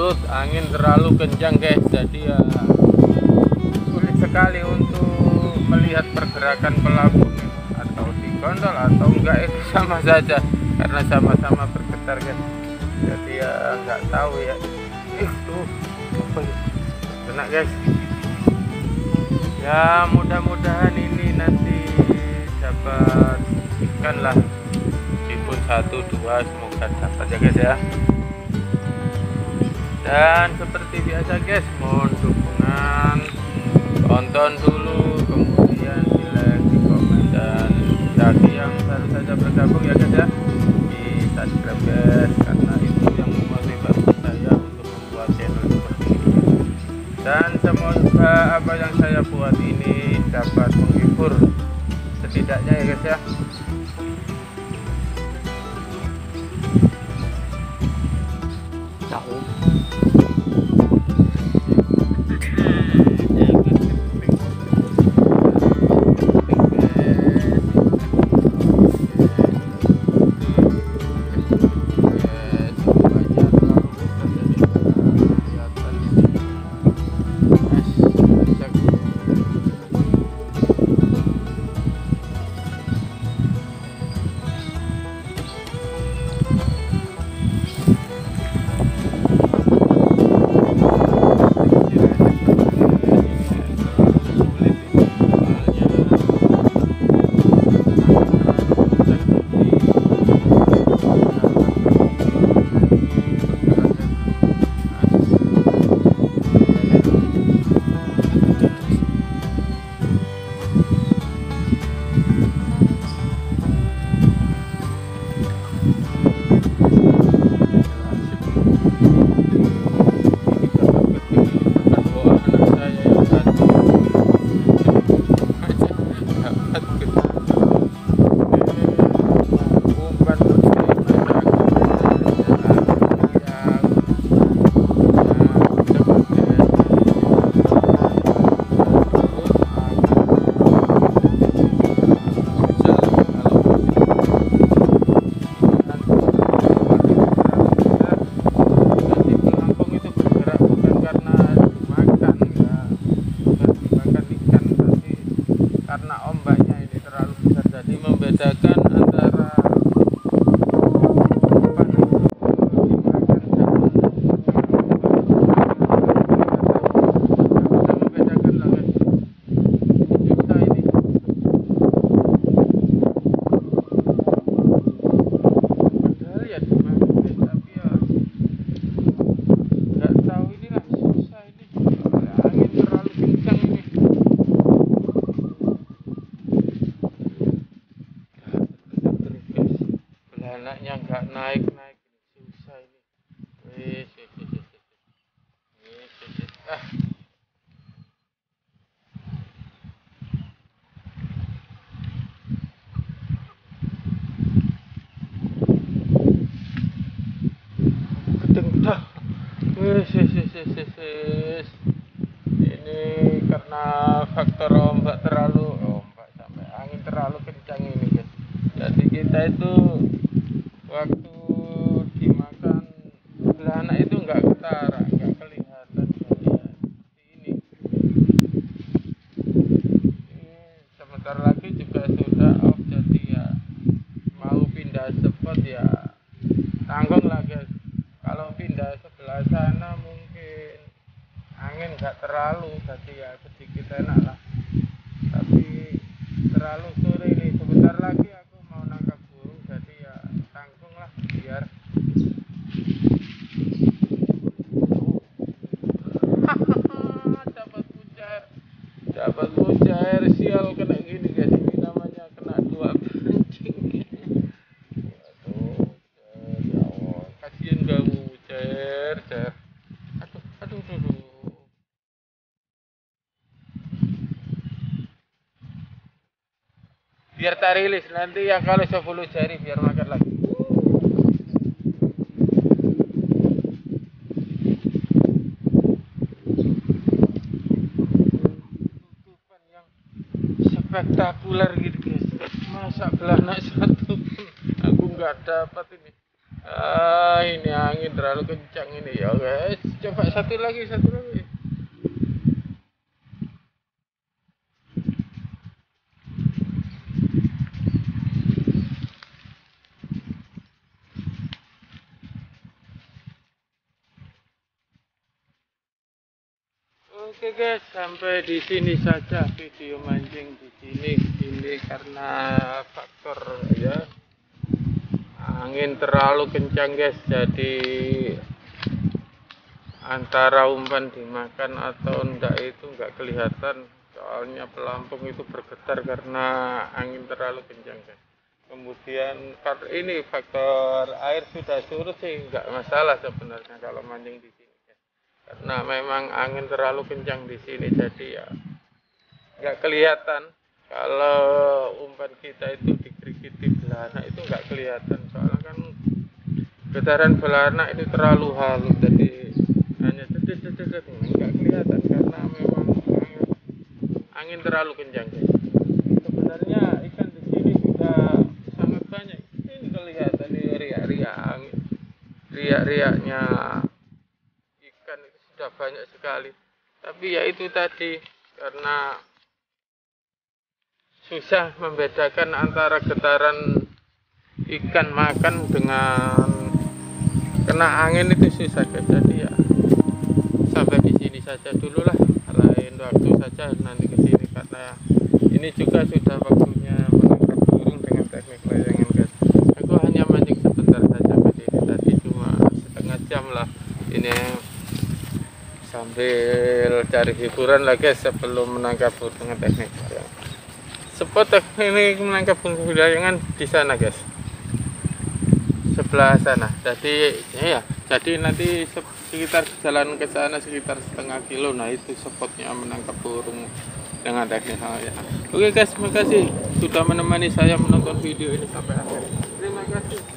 terus angin terlalu kencang guys, jadi ya sulit sekali untuk melihat pergerakan pelabuh atau digondol atau enggak, itu sama saja karena sama-sama bergetar guys. Jadi ya nggak tahu ya itu apa ya, kena guys. Ya mudah-mudahan ini nanti dapat ikan lah, meskipun 1-2 semoga dapat ya guys ya. Dan seperti biasa guys, mohon dukungan, tonton dulu, kemudian di like, di komen, dan bagi yang baru saja bergabung ya guys ya, di subscribe guys, karena itu yang memotivasi saya untuk membuat channel seperti ini. Dan semoga apa yang saya buat ini dapat menghibur setidaknya ya guys ya. Anaknya nggak naik susah ini. Wis. Ah. Gedeng dah. Wis. Ini karena faktor ombak sampai angin terlalu kencang ini guys. Jadi kita itu waktu dimakan sebelah anak itu nggak ketara, nggak kelihatan ya, ini sebentar lagi juga sudah off, jadi ya mau pindah spot ya tanggung lah guys. Kalau pindah sebelah sana mungkin angin nggak terlalu, jadi ya sedikit enak lah, tapi terlalu sore ini. Sebentar lagi aku mau nangkap burung, jadi ya tanggung lah biar dapat mujair sial, kena gini guys, ini namanya kena 2 pancing. Aduh, ya Allah, kasihan kamu mujair. Aduh. Biar tak rilis nanti ya, kalau 10 jari biar makan lagi. Tutupan yang spektakuler gitu guys, masa belanak satu pun aku nggak dapat ini. Ini angin terlalu kencang ini ya guys. Coba satu lagi. Oke guys, sampai di sini saja video mancing di sini. Ini karena faktor ya angin terlalu kencang guys, jadi antara umpan dimakan atau enggak itu enggak kelihatan, soalnya pelampung itu bergetar karena angin terlalu kencang guys. Kemudian ini faktor air sudah surut sih enggak masalah sebenarnya kalau mancing di sini guys. Karena memang angin terlalu kencang di sini, jadi ya enggak kelihatan. Kalau umpan kita itu digerigiti belanak itu enggak kelihatan, soalnya kan getaran belanak itu terlalu halus, jadi hanya dedet nggak kelihatan karena memang angin terlalu kencang guys. Sebenarnya ikan di sini sudah sangat banyak, ini kelihatan di riak-riak angin, riak-riaknya ikan itu sudah banyak sekali. Tapi ya itu tadi, karena susah membedakan antara getaran ikan makan dengan kena angin itu susah guys. Jadi ya sampai di sini saja dulu lah, lain waktu saja nanti ke sini, karena ini juga sudah waktunya menangkap burung dengan teknik layangan guys. Aku hanya mancing sebentar saja ke sini tadi, cuma setengah jam lah ini, sambil cari hiburan lah guys sebelum menangkap burung dengan teknik layangan. Spot teknik menangkap burung layangan di sana guys, sebelah sana. Jadi nanti sekitar jalan ke sana sekitar setengah kilo. Nah itu spotnya menangkap burung dengan teknik layangan. Oke guys, makasih sudah menemani saya menonton video ini sampai akhir. Terima kasih.